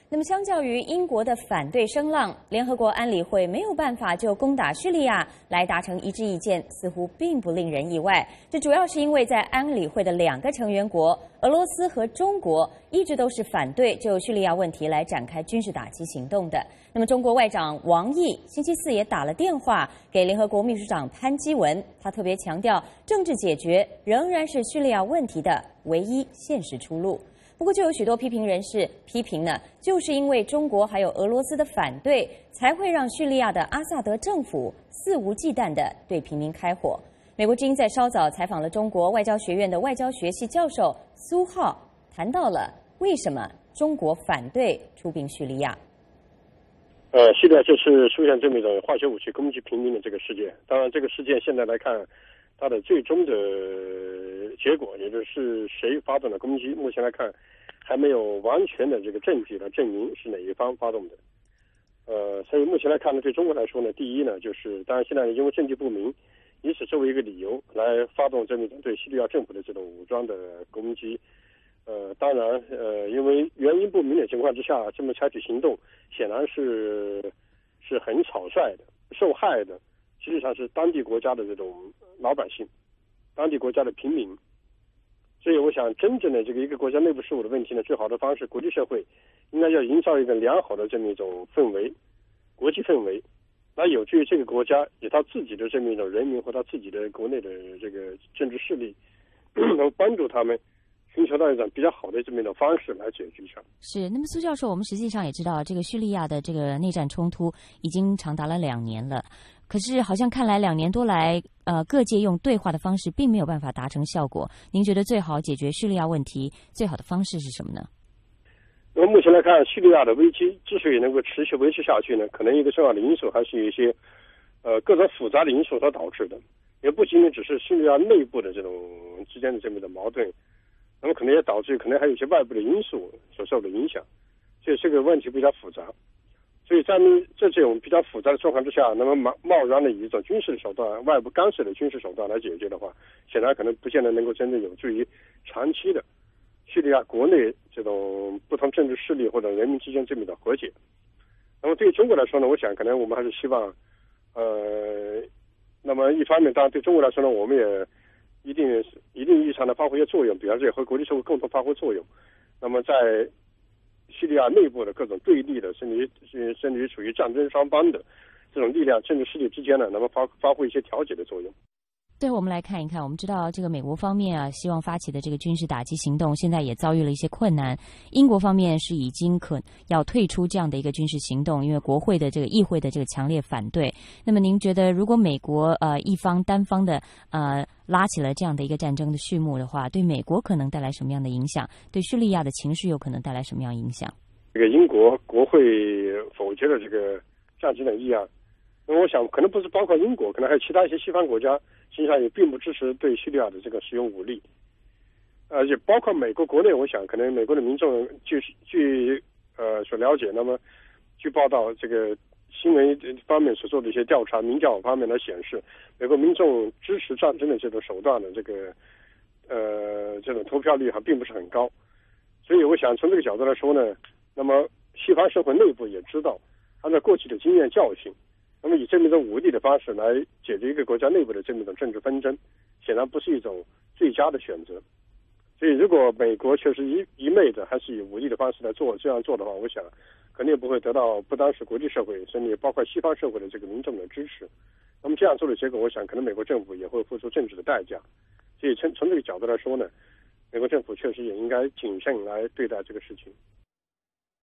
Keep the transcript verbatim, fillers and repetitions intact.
那么，相较于英国的反对声浪，联合国安理会没有办法就攻打叙利亚来达成一致意见，似乎并不令人意外。这主要是因为在安理会的两个成员国俄罗斯和中国一直都是反对就叙利亚问题来展开军事打击行动的。那么，中国外长王毅星期四也打了电话给联合国秘书长潘基文，他特别强调，政治解决仍然是叙利亚问题的唯一现实出路。不过，就有许多批评人士批评呢，就是因为中国还有俄罗斯的反对，才会让叙利亚的阿萨德政府肆无忌惮地对平民开火。美国之音在稍早采访了中国外交学院的外交学系教授苏浩，谈到了为什么中国反对出兵叙利亚。 呃，叙利亚这次出现这么一种化学武器攻击平民的这个事件，当然这个事件现在来看，它的最终的结果，也就是谁发动的攻击，目前来看还没有完全的这个证据来证明是哪一方发动的。呃，所以目前来看呢，对中国来说呢，第一呢，就是当然现在因为证据不明，以此作为一个理由来发动这么一种对叙利亚政府的这种武装的攻击。呃，当然，呃，因为原因不明的情况之下，这么采取行动，显然是是很草率的，受害的实际上是当地国家的这种老百姓，当地国家的平民。所以我想，真正的这个一个国家内部事务的问题呢，最好的方式，国际社会应该要营造一个良好的这么一种氛围，国际氛围，来有助于这个国家以他自己的这么一种人民和他自己的国内的这个政治势力，能帮助他们寻求到一种比较好的这么一种方式来解决上。 是，那么苏教授，我们实际上也知道，这个叙利亚的这个内战冲突已经长达了两年了。可是好像看来两年多来，呃，各界用对话的方式并没有办法达成效果。您觉得最好解决叙利亚问题最好的方式是什么呢？ 那么目前来看，叙利亚的危机之所以能够持续维持下去呢，可能一个重要的因素还是有一些呃各种复杂的因素所导致的，也不仅仅只是叙利亚内部的这种之间的这么的矛盾，那么可能也导致可能还有一些外部的因素所受的影响，所以这个问题比较复杂。所以在这种比较复杂的状况之下，那么贸贸然的以一种军事手段、外部干涉的军事手段来解决的话，显然可能不见得能够真正有助于长期的叙利亚国内这种不同政治势力或者人民之间这么的和解。那么对于中国来说呢，我想可能我们还是希望，呃，那么一方面当然对中国来说呢，我们也一定一定意义上的发挥一些作用，比方说也和国际社会共同发挥作用。那么在叙利亚内部的各种对立的，甚至于甚至于处于战争双方的这种力量、政治势力之间呢，那么发发挥一些调解的作用。 对，我们来看一看，我们知道这个美国方面啊，希望发起的这个军事打击行动，现在也遭遇了一些困难。英国方面是已经可要退出这样的一个军事行动，因为国会的这个议会的这个强烈反对。那么您觉得，如果美国呃一方单方的呃拉起了这样的一个战争的序幕的话，对美国可能带来什么样的影响？对叙利亚的情绪有可能带来什么样影响？ 这个英国国会否决了这个战争的议案。那么我想可能不是包括英国，可能还有其他一些西方国家实际上也并不支持对叙利亚的这个使用武力，而且包括美国国内，我想可能美国的民众据据呃所了解，那么据报道这个新闻方面所做的一些调查民调方面来显示，美国民众支持战争的这种手段的这个呃这种投票率还并不是很高。所以我想从这个角度来说呢，那么西方社会内部也知道按照过去的经验教训，那么以这么一种武力的方式来解决一个国家内部的这么一种政治纷争，显然不是一种最佳的选择。所以如果美国确实一一昧的还是以武力的方式来做这样做的话，我想肯定不会得到不单是国际社会，甚至也包括西方社会的这个民众的支持。那么这样做的结果，我想可能美国政府也会付出政治的代价。所以从从这个角度来说呢，美国政府确实也应该谨慎来对待这个事情。